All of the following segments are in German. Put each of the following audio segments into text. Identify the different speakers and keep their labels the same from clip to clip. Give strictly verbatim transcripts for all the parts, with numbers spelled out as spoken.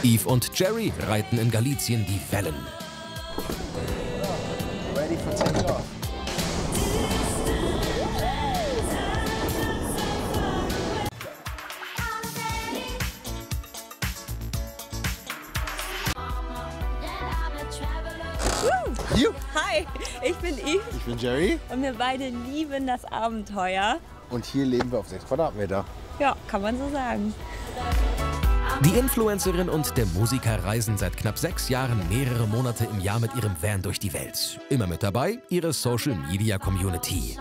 Speaker 1: Yves und Jerry reiten in Galicien die Wellen.
Speaker 2: Ready for takeoff.
Speaker 3: You. Hi, ich bin Yves.
Speaker 2: Ich bin Jerry.
Speaker 3: Und wir beide lieben das Abenteuer.
Speaker 2: Und hier leben wir auf sechs Quadratmeter.
Speaker 3: Ja, kann man so sagen.
Speaker 1: Die Influencerin und der Musiker reisen seit knapp sechs Jahren mehrere Monate im Jahr mit ihrem Van durch die Welt. Immer mit dabei ihre Social-Media-Community.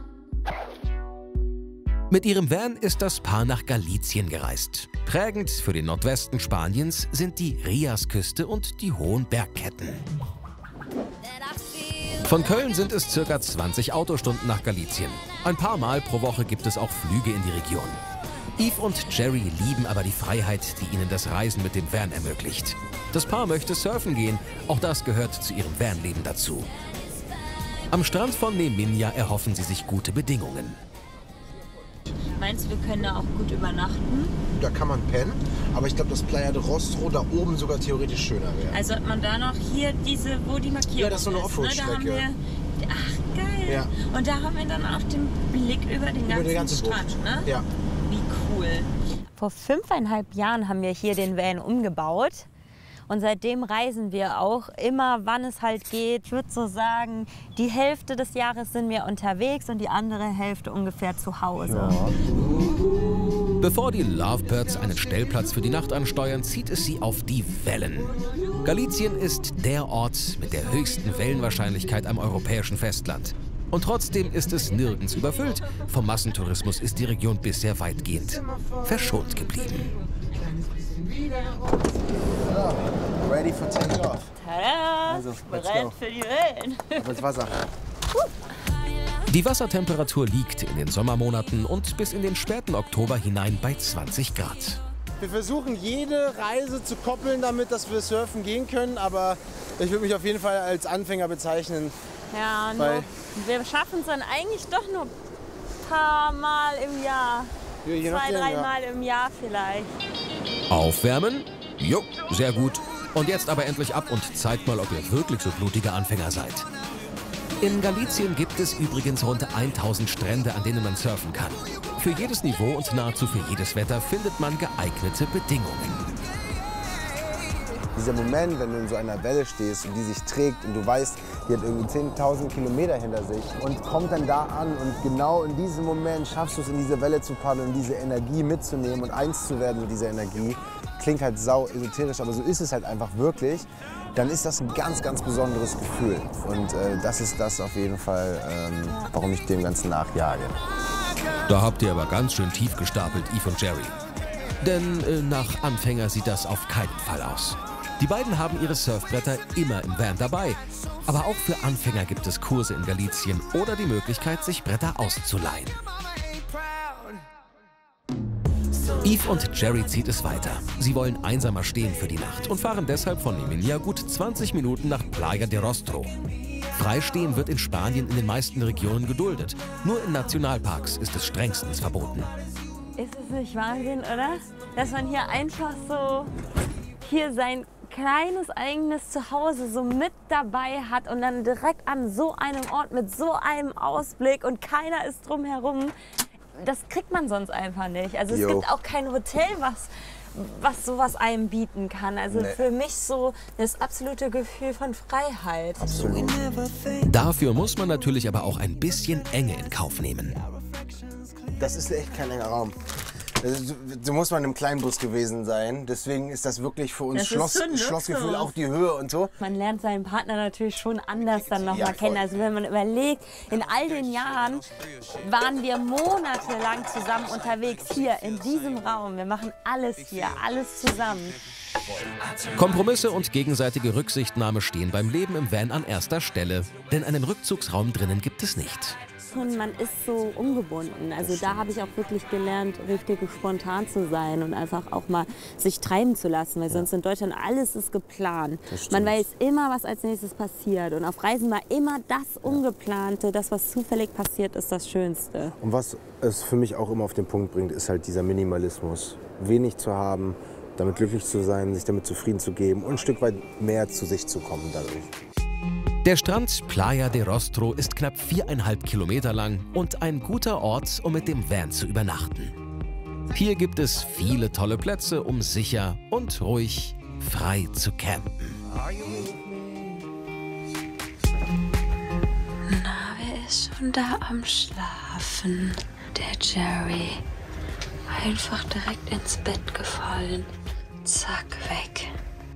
Speaker 1: Mit ihrem Van ist das Paar nach Galicien gereist. Prägend für den Nordwesten Spaniens sind die Riasküste und die hohen Bergketten. Von Köln sind es circa zwanzig Autostunden nach Galicien. Ein paar Mal pro Woche gibt es auch Flüge in die Region. Yves und Jerry lieben aber die Freiheit, die ihnen das Reisen mit dem Van ermöglicht. Das Paar möchte surfen gehen, auch das gehört zu ihrem Vanleben dazu. Am Strand von Neminja erhoffen sie sich gute Bedingungen.
Speaker 3: Meinst du, wir können da auch gut übernachten?
Speaker 2: Da kann man pennen, aber ich glaube, dass Playa de Rostro da oben sogar theoretisch schöner wäre.
Speaker 3: Also hat man da noch hier diese, wo die Markierung ist.
Speaker 2: Ja, das ist so eine Offroad-Strecke.
Speaker 3: Ne? Ach, geil.
Speaker 2: Ja.
Speaker 3: Und da haben wir dann auch den Blick über den ganzen,
Speaker 2: über den ganzen
Speaker 3: Strand, ne?
Speaker 2: Ja.
Speaker 3: Wie cool. Vor fünfeinhalb Jahren haben wir hier den Van umgebaut. Und seitdem reisen wir auch immer, wann es halt geht. Ich würde so sagen, die Hälfte des Jahres sind wir unterwegs und die andere Hälfte ungefähr zu Hause.
Speaker 2: Ja.
Speaker 1: Bevor die Lovebirds einen Stellplatz für die Nacht ansteuern, zieht es sie auf die Wellen. Galicien ist der Ort mit der höchsten Wellenwahrscheinlichkeit am europäischen Festland. Und trotzdem ist es nirgends überfüllt. Vom Massentourismus ist die Region bisher weitgehend verschont geblieben.
Speaker 2: Ja, ready for takeoff.
Speaker 3: Tada!
Speaker 2: Also, let's
Speaker 3: bereit
Speaker 2: go.
Speaker 3: für die Wellen.
Speaker 2: Auf ins Wasser.
Speaker 1: Die Wassertemperatur liegt in den Sommermonaten und bis in den späten Oktober hinein bei zwanzig Grad.
Speaker 2: Wir versuchen jede Reise zu koppeln damit, dass wir surfen gehen können, aber ich würde mich auf jeden Fall als Anfänger bezeichnen.
Speaker 3: Ja,
Speaker 2: Weil-
Speaker 3: nur, wir schaffen es dann eigentlich doch nur ein paar Mal im Jahr.
Speaker 2: Ja, je
Speaker 3: Zwei,
Speaker 2: nachdem, ja.
Speaker 3: dreimal im Jahr vielleicht.
Speaker 1: Aufwärmen? Jo, sehr gut. Und jetzt aber endlich ab und zeigt mal, ob ihr wirklich so blutige Anfänger seid. In Galicien gibt es übrigens rund tausend Strände, an denen man surfen kann. Für jedes Niveau und nahezu für jedes Wetter findet man geeignete Bedingungen.
Speaker 2: Dieser Moment, wenn du in so einer Welle stehst und die sich trägt und du weißt, die hat irgendwie zehntausend Kilometer hinter sich und kommt dann da an und genau in diesem Moment schaffst du es, in diese Welle zu paddeln und diese Energie mitzunehmen und eins zu werden mit dieser Energie. Klingt halt sau esoterisch, aber so ist es halt einfach wirklich. Dann ist das ein ganz, ganz besonderes Gefühl. Und äh, das ist das auf jeden Fall, ähm, warum ich dem Ganzen nachjage.
Speaker 1: Da habt ihr aber ganz schön tief gestapelt, Yves und Jerry. Denn äh, nach Anfänger sieht das auf keinen Fall aus. Die beiden haben ihre Surfbretter immer im Van dabei. Aber auch für Anfänger gibt es Kurse in Galicien oder die Möglichkeit, sich Bretter auszuleihen. Yves und Jerry zieht es weiter. Sie wollen einsamer stehen für die Nacht und fahren deshalb von Neminja gut zwanzig Minuten nach Playa de Rostro. Freistehen wird in Spanien in den meisten Regionen geduldet. Nur in Nationalparks ist es strengstens verboten.
Speaker 3: Ist es nicht Wahnsinn, oder? Dass man hier einfach so hier sein kleines eigenes Zuhause so mit dabei hat und dann direkt an so einem Ort mit so einem Ausblick und keiner ist drumherum. Das kriegt man sonst einfach nicht. Also es
Speaker 2: Jo.
Speaker 3: gibt auch kein Hotel, was, was sowas einem bieten kann. Also
Speaker 2: Nee.
Speaker 3: für mich so das absolute Gefühl von Freiheit.
Speaker 2: Absolut.
Speaker 1: Dafür muss man natürlich aber auch ein bisschen Enge in Kauf nehmen.
Speaker 2: Das ist echt kein enger Raum. Also, so muss man im Kleinbus gewesen sein. Deswegen ist das wirklich für uns
Speaker 3: Das ist
Speaker 2: Schloss,
Speaker 3: schon Luxus.
Speaker 2: Schlossgefühl, auch die Höhe und so.
Speaker 3: Man lernt seinen Partner natürlich schon anders dann noch
Speaker 2: Ja,
Speaker 3: mal kennen.
Speaker 2: voll.
Speaker 3: Also wenn man überlegt, in all den Jahren waren wir monatelang zusammen unterwegs hier in diesem Raum. Wir machen alles hier, alles zusammen.
Speaker 1: Kompromisse und gegenseitige Rücksichtnahme stehen beim Leben im Van an erster Stelle. Denn einen Rückzugsraum drinnen gibt es nicht.
Speaker 3: Und man ist so ungebunden. Also da habe ich auch wirklich gelernt, richtig spontan zu sein und einfach auch mal sich treiben zu lassen. Weil sonst in Deutschland alles ist geplant. Man weiß immer, was als nächstes passiert. Und auf Reisen war immer das Ungeplante, das, was zufällig passiert, ist das Schönste.
Speaker 2: Und was es für mich auch immer auf den Punkt bringt, ist halt dieser Minimalismus. Wenig zu haben, damit glücklich zu sein, sich damit zufrieden zu geben und ein Stück weit mehr zu sich zu kommen dadurch.
Speaker 1: Der Strand Playa de Rostro ist knapp viereinhalb Kilometer lang und ein guter Ort, um mit dem Van zu übernachten. Hier gibt es viele tolle Plätze, um sicher und ruhig frei zu campen.
Speaker 4: Na, wer ist schon da am Schlafen? Der Jerry. Einfach direkt ins Bett gefallen. Zack, weg.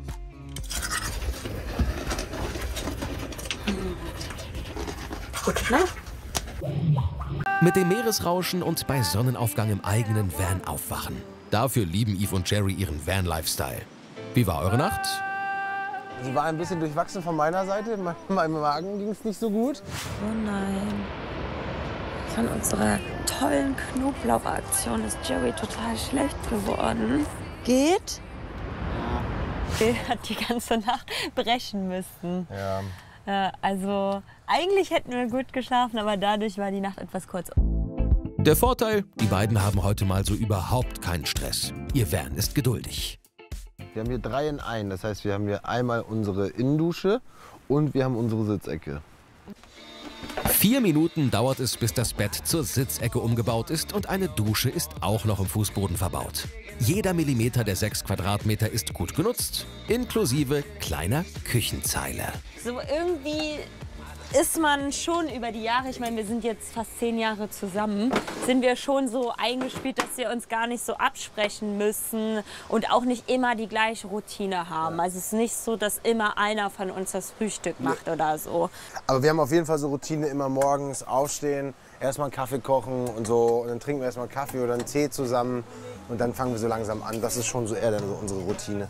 Speaker 3: Gut, ne?
Speaker 1: Mit dem Meeresrauschen und bei Sonnenaufgang im eigenen Van aufwachen. Dafür lieben Eve und Jerry ihren Van-Lifestyle. Wie war eure Nacht?
Speaker 2: Sie war ein bisschen durchwachsen von meiner Seite. Meinem Magen ging es nicht so gut.
Speaker 4: Oh nein. Von unserer tollen Knoblauchaktion ist Jerry total schlecht geworden. Geht?
Speaker 3: Er hat die ganze Nacht brechen müssen.
Speaker 2: Ja.
Speaker 3: Äh, also eigentlich hätten wir gut geschlafen, aber dadurch war die Nacht etwas kurz.
Speaker 1: Der Vorteil, die beiden haben heute mal so überhaupt keinen Stress. Ihr Van ist geduldig.
Speaker 2: Wir haben hier drei in einen. Das heißt, wir haben hier einmal unsere Innendusche und wir haben unsere Sitzecke.
Speaker 1: Vier Minuten dauert es, bis das Bett zur Sitzecke umgebaut ist und eine Dusche ist auch noch im Fußboden verbaut. Jeder Millimeter der sechs Quadratmeter ist gut genutzt, inklusive kleiner Küchenzeile.
Speaker 3: So irgendwie ist man schon über die Jahre, ich meine, wir sind jetzt fast zehn Jahre zusammen, sind wir schon so eingespielt, dass wir uns gar nicht so absprechen müssen und auch nicht immer die gleiche Routine haben. Also es ist nicht so, dass immer einer von uns das Frühstück macht oder so.
Speaker 2: Aber wir haben auf jeden Fall so Routine, immer morgens aufstehen, erstmal einen Kaffee kochen und so. Und dann trinken wir erstmal einen Kaffee oder einen Tee zusammen und dann fangen wir so langsam an. Das ist schon so eher dann so unsere Routine.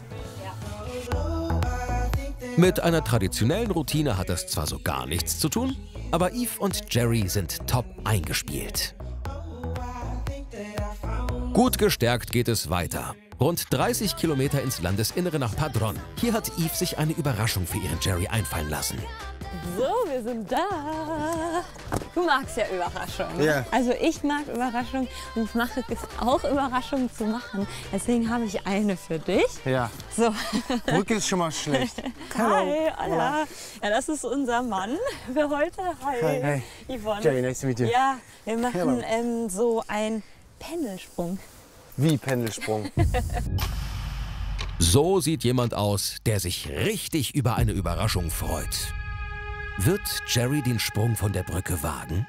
Speaker 1: Mit einer traditionellen Routine hat das zwar so gar nichts zu tun, aber Eve und Jerry sind top eingespielt. Gut gestärkt geht es weiter. Rund dreißig Kilometer ins Landesinnere nach Padrón. Hier hat Eve sich eine Überraschung für ihren Jerry einfallen lassen.
Speaker 3: So, wir sind da. Du magst ja Überraschungen.
Speaker 2: Ja.
Speaker 3: Also ich mag Überraschungen und ich mache es auch, Überraschungen zu machen. Deswegen habe ich eine für dich.
Speaker 2: Ja.
Speaker 3: So.
Speaker 2: Rücken ist schon mal schlecht.
Speaker 3: Hi, Anna. Ja, das ist unser Mann für heute. Hi,
Speaker 2: Hi, hi.
Speaker 3: Yvonne.
Speaker 2: Jerry, nice to meet you.
Speaker 3: Ja, wir machen
Speaker 2: Hello.
Speaker 3: ähm, so einen Pendelsprung.
Speaker 2: Wie Pendelsprung?
Speaker 1: So sieht jemand aus, der sich richtig über eine Überraschung freut. Wird Jerry den Sprung von der Brücke wagen?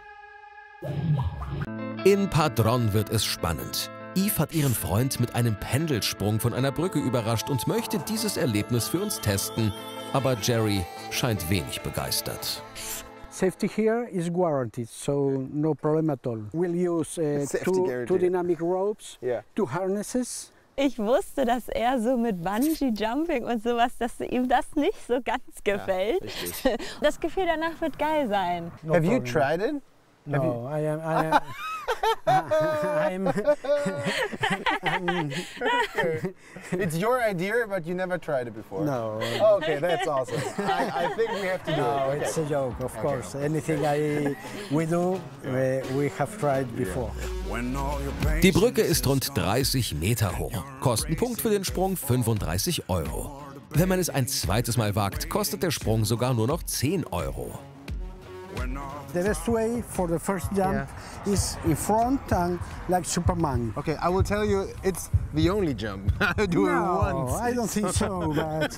Speaker 1: In Padrón wird es spannend. Eve hat ihren Freund mit einem Pendelsprung von einer Brücke überrascht und möchte dieses Erlebnis für uns testen. Aber Jerry scheint wenig begeistert.
Speaker 5: Safety here is guaranteed, so no problem at all. We'll use uh,
Speaker 2: Safety
Speaker 5: two,
Speaker 2: guaranteed.
Speaker 5: two dynamic ropes,
Speaker 2: Yeah.
Speaker 5: two harnesses.
Speaker 3: Ich wusste, dass er so mit Bungee-Jumping und sowas, dass ihm das nicht so ganz gefällt.
Speaker 2: richtig.
Speaker 3: Das Gefühl danach wird geil sein.
Speaker 5: No
Speaker 2: Have you
Speaker 5: problem.
Speaker 2: tried it?
Speaker 5: No, I am. I am. I'm, I'm,
Speaker 2: It's your idea, but you never tried it before.
Speaker 5: no,
Speaker 2: Okay, that's awesome. I, I think we have to do
Speaker 5: no,
Speaker 2: it.
Speaker 5: it's a joke, of course. Anything I we do, we, we have tried before.
Speaker 1: Die Brücke ist rund dreißig Meter hoch. Kostenpunkt für den Sprung fünfunddreißig Euro. Wenn man es ein zweites Mal wagt, kostet der Sprung sogar nur noch zehn Euro.
Speaker 5: The best way for the first jump is in front and like Superman.
Speaker 2: Okay, I will tell you, it's the only jump. Do it
Speaker 5: No,
Speaker 2: once.
Speaker 5: I don't think so, but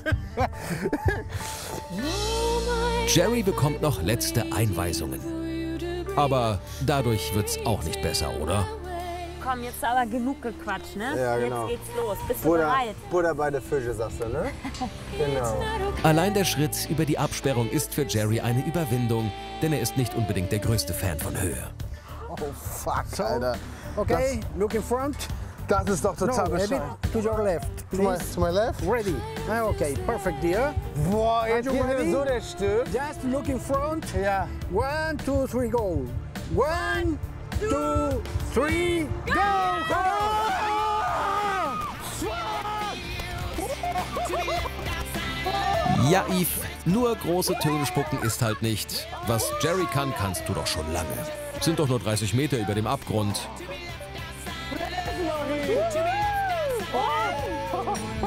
Speaker 1: Jerry bekommt noch letzte Einweisungen. Aber dadurch wird's auch nicht besser, oder?
Speaker 3: Komm, jetzt aber genug gequatscht, ne?
Speaker 2: Ja, genau.
Speaker 3: Jetzt geht's los. Bist du
Speaker 2: Butter,
Speaker 3: bereit?
Speaker 2: Butter bei der Fische, sagst du, ne? Genau.
Speaker 1: Allein der Schritt über die Absperrung ist für Jerry eine Überwindung, denn er ist nicht unbedingt der größte Fan von Höhe.
Speaker 2: Oh, fuck, Alter.
Speaker 5: okay, look in front.
Speaker 2: Das ist doch
Speaker 5: No,
Speaker 2: total
Speaker 5: a bit
Speaker 2: bescheuert.
Speaker 5: to your left,
Speaker 2: To my,
Speaker 5: please.
Speaker 2: to my left?
Speaker 5: Ready. Ah, okay, perfect, dear.
Speaker 2: Boah, jetzt
Speaker 5: you
Speaker 2: geht mir
Speaker 5: ready?
Speaker 2: so der Stift.
Speaker 5: Just look in front.
Speaker 2: Ja.
Speaker 5: One, two, three, go. One, two, three, go!
Speaker 1: Ja, Eve, nur große Töne spucken ist halt nicht. Was Jerry kann, kannst du doch schon lange. Sind doch nur dreißig Meter über dem Abgrund.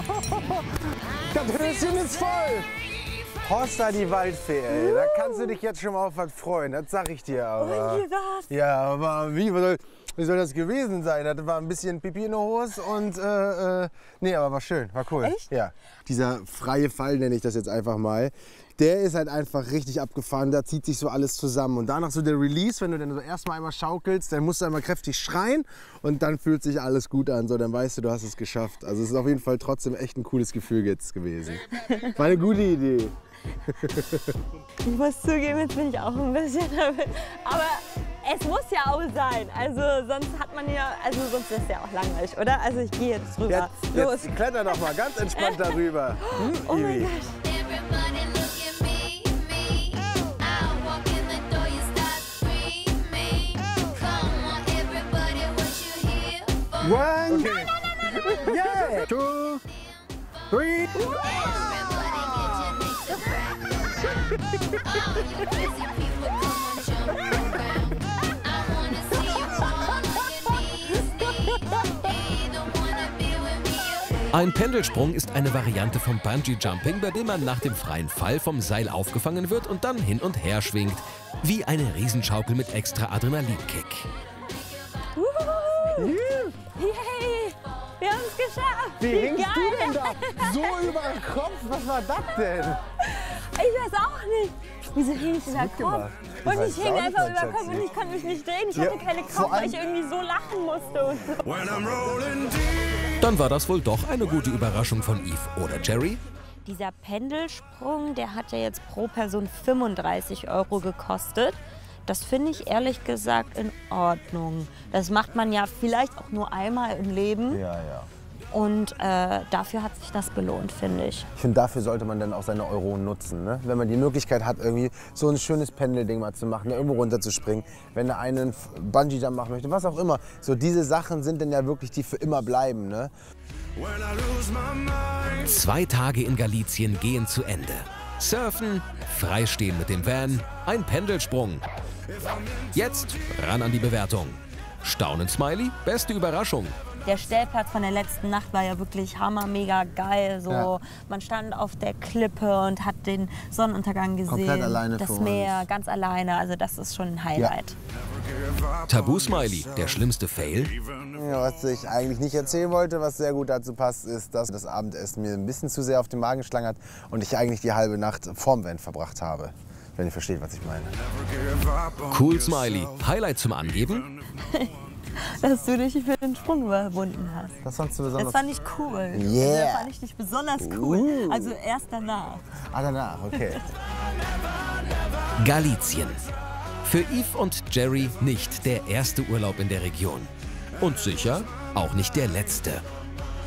Speaker 2: Das Höschen ist voll. Horsta, die Waldfee, ey. Da kannst du dich jetzt schon mal auf was freuen. Das sag ich dir aber.
Speaker 3: Und wie war's?
Speaker 2: Ja, aber wie, was soll, wie soll das gewesen sein? Das war ein bisschen Pipi in der Hose und äh, äh, nee, aber war schön, war cool.
Speaker 3: Echt?
Speaker 2: Ja. Dieser freie Fall, nenne ich das jetzt einfach mal, der ist halt einfach richtig abgefahren. Da zieht sich so alles zusammen. Und danach so der Release, wenn du dann so erstmal einmal schaukelst, dann musst du einmal kräftig schreien und dann fühlt sich alles gut an. So, dann weißt du, du hast es geschafft. Also es ist auf jeden Fall trotzdem echt ein cooles Gefühl jetzt gewesen. War eine gute Idee.
Speaker 3: Ich muss zugeben, jetzt bin ich auch ein bisschen nervös. Aber es muss ja auch sein. Also sonst hat man ja, also sonst ist es ja auch langweilig, oder? Also ich gehe jetzt rüber.
Speaker 2: Jetzt,
Speaker 3: Los.
Speaker 2: jetzt kletter doch mal ganz entspannt darüber. Hm,
Speaker 3: Oh mein
Speaker 2: Ivi.
Speaker 3: Gott.
Speaker 4: Everybody look at me, me. I walk in the door, you start screaming. Come on, everybody, what you here for?
Speaker 5: One,
Speaker 2: Okay.
Speaker 5: yeah, two, three.
Speaker 4: Everybody get your necks a crack. All you crazy people, come on, jump around. I wanna see you on your knees, knees. They don't wanna be with me.
Speaker 1: Ein Pendelsprung ist eine Variante vom Bungee-Jumping, bei dem man nach dem freien Fall vom Seil aufgefangen wird und dann hin und her schwingt. Wie eine Riesenschaukel mit extra Adrenalinkick.
Speaker 3: Uhuhu. Yay! Wir haben es geschafft!
Speaker 2: Wie hängst
Speaker 3: geil!
Speaker 2: du denn da? So über den Kopf? Was war das denn?
Speaker 3: Ich weiß auch nicht. Wieso hing ich über den Kopf?
Speaker 2: gemacht? Ich
Speaker 3: Und
Speaker 2: weiß
Speaker 3: ich hing
Speaker 2: auch nicht,
Speaker 3: einfach
Speaker 2: mein
Speaker 3: über den Kopf
Speaker 2: Schatzi.
Speaker 3: und ich konnte mich nicht drehen. Ich
Speaker 2: Ja,
Speaker 3: hatte keine
Speaker 2: vor
Speaker 3: Kraft, weil
Speaker 2: allem-
Speaker 3: ich irgendwie so lachen musste. Und so.
Speaker 1: Dann war das wohl doch eine gute Überraschung von Eve, oder Jerry?
Speaker 3: Dieser Pendelsprung, der hat ja jetzt pro Person fünfunddreißig Euro gekostet. Das finde ich ehrlich gesagt in Ordnung. Das macht man ja vielleicht auch nur einmal im Leben.
Speaker 2: Ja, ja.
Speaker 3: Und äh, dafür hat sich das gelohnt, finde ich.
Speaker 2: Ich finde, dafür sollte man dann auch seine Euronen nutzen. Ne? Wenn man die Möglichkeit hat, irgendwie so ein schönes Pendelding mal zu machen, irgendwo runterzuspringen, wenn der einen Bungee-Jump machen möchte, was auch immer. So diese Sachen sind dann ja wirklich, die für immer bleiben. Ne?
Speaker 1: Zwei Tage in Galicien gehen zu Ende. Surfen, freistehen mit dem Van, ein Pendelsprung. Jetzt ran an die Bewertung. Staunen-Smiley, beste Überraschung.
Speaker 3: Der Stellplatz von der letzten Nacht war ja wirklich hammer, mega geil. So,
Speaker 2: Ja.
Speaker 3: Man stand auf der Klippe und hat den Sonnenuntergang gesehen.
Speaker 2: Komplett alleine
Speaker 3: das
Speaker 2: für
Speaker 3: Meer,
Speaker 2: uns.
Speaker 3: ganz alleine. Also das ist schon ein Highlight.
Speaker 1: Tabu-Smiley, der schlimmste Fail.
Speaker 2: Ja, was ich eigentlich nicht erzählen wollte, was sehr gut dazu passt, ist, dass das Abendessen mir ein bisschen zu sehr auf den Magen geschlagen hat und ich eigentlich die halbe Nacht vorm Van verbracht habe. Wenn ihr versteht, was ich meine.
Speaker 1: Cool Smiley, Highlight zum Angeben.
Speaker 3: Dass du dich für den Sprung überwunden hast.
Speaker 2: Das fandst du
Speaker 3: Das
Speaker 2: besonders.
Speaker 3: fand ich cool.
Speaker 2: Yeah.
Speaker 3: Das fand ich dich besonders cool.
Speaker 2: Uh.
Speaker 3: Also erst danach.
Speaker 2: Ah, danach, okay.
Speaker 1: Galicien. Für Eve und Jerry nicht der erste Urlaub in der Region. Und sicher auch nicht der letzte.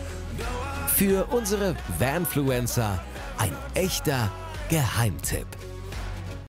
Speaker 1: Für unsere Vanfluencer ein echter Geheimtipp.